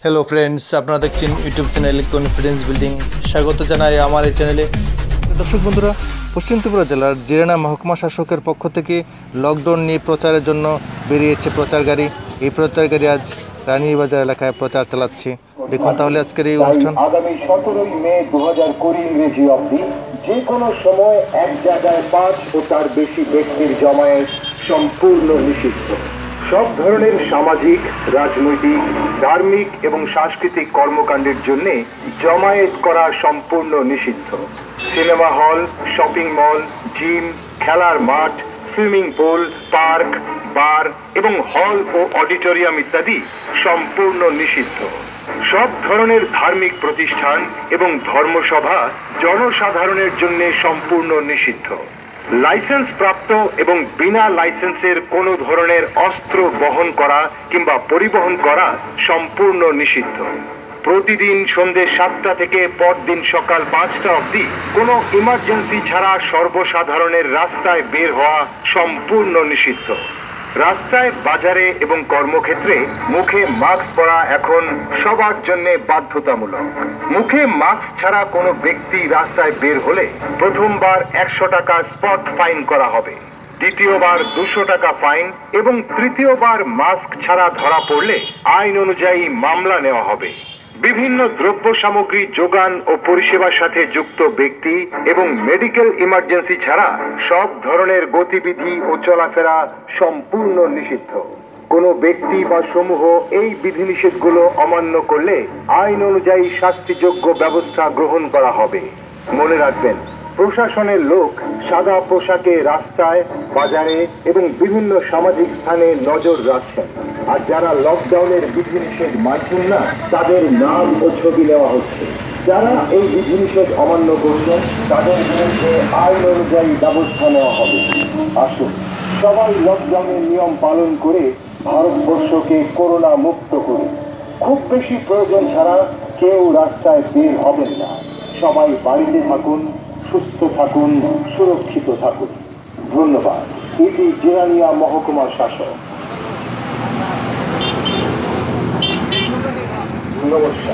Hello friends, আপনারা দেখছেন YouTube channel confidence building. স্বাগত জানাই আমার এই চ্যানেলে। দর্শক বন্ধুরা, পশ্চিম ত্রিপুরা জেলার জিরানা মহকুমা শাসকের পক্ষ থেকে লকডাউন নিয়ে প্রচারের জন্য বেরিয়েছে প্রচার গাড়ি। এই প্রচার গাড়ি আজ রানীবাজার এলাকায় প্রচার চালাচ্ছে। দেখুন তাহলে আজকের এই অনুষ্ঠান। আগামী 17 মে 2020 ইংরেজি অবধি যে কোনো সময় এক জায়গায় 5 ও তার বেশি ব্যক্তির জমায়েত সম্পূর্ণ নিষিদ্ধ। সব ধরনের সামাজিক, রাজনৈতিক, ধার্মিক এবং সাংস্কৃতিক কর্মকাণ্ডের জন্য জমায়েত করা সম্পূর্ণ নিষিদ্ধ। Cinema hall, shopping mall, gym, খেলার মাঠ, সুইমিং পুল, পার্ক, বার এবং হল ও অডিটোরিয়াম ইত্যাদি সম্পূর্ণ নিষিদ্ধ। সব ধরনের ধার্মিক প্রতিষ্ঠান এবং ধর্মসভা জনসাধারণের জন্য সম্পূর্ণ নিষিদ্ধ। লাইসেন্স প্রাপ্ত এবং বিনা লাইসেন্সের কোনো ধরনের অস্ত্র বহন করা কিংবা পরিবহন করা সম্পূর্ণ নিষিদ্ধ। প্রতিদিন সন্ধ্যে 7টা থেকে পরদিন সকাল 5টা অবধি কোনো ইমার্জেন্সি ছাড়া সর্বসাধারণের রাস্তায় বের হওয়া সম্পূর্ণ নিষিদ্ধ। রাস্তায়, বাজারে এবং কর্মক্ষেত্রে মুখে মাস্ক পরা এখন সবার জন্য বাধ্যতামূলক। মুখে মাস্ক ছাড়া কোনো ব্যক্তি রাস্তায় বের হলে প্রথমবার 100 টাকা স্পট ফাইন করা হবে, দ্বিতীয়বার 200 টাকা ফাইন এবং তৃতীয়বার মাস্ক ছাড়া ধরা পড়লে আইন অনুযায়ী মামলা নেওয়া হবে। বিভিন্ন দ্রব্য সামগ্রী যোগান ও পরিষেবার সাথে যুক্ত ব্যক্তি এবং মেডিকেল ইমার্জেন্সি ছাড়া সব ধরনের গতিবিধি ও চলাফেরা সম্পূর্ণ নিষিদ্ধ। কোনো ব্যক্তি বা সমূহ এই বিধিনিষেধগুলো অমান্য করলে আইন অনুযায়ী শাস্তিযোগ্য ব্যবস্থা গ্রহণ করা হবে। মনে রাখবেন, প্রশাসনের লোক সাদা পোশাকে রাস্তায়, বাজারে এবং বিভিন্ন সামাজিক স্থানে নজর রাখছেন, আর যারা লকডাউনের বিধিনিষেধ মানছেন না তাদের নাম ও ছবি নেওয়া হচ্ছে। যারা এই বিধিনিষেধ অমান্য করছেন তাদের বিরুদ্ধে আইন অনুযায়ী ব্যবস্থা নেওয়া হবে। আসুন সবাই লকডাউনের নিয়ম পালন করে ভারতবর্ষকে করোনা মুক্ত করি। খুব বেশি প্রয়োজন ছাড়া কেউ রাস্তায় বের হবেন না। সবাই বাড়িতে থাকুন, সুস্থ থাকুন, সুরক্ষিত থাকুন। ধন্যবাদ। এটি জিরানিয়া মহকুমা শাসক। নমস্কার।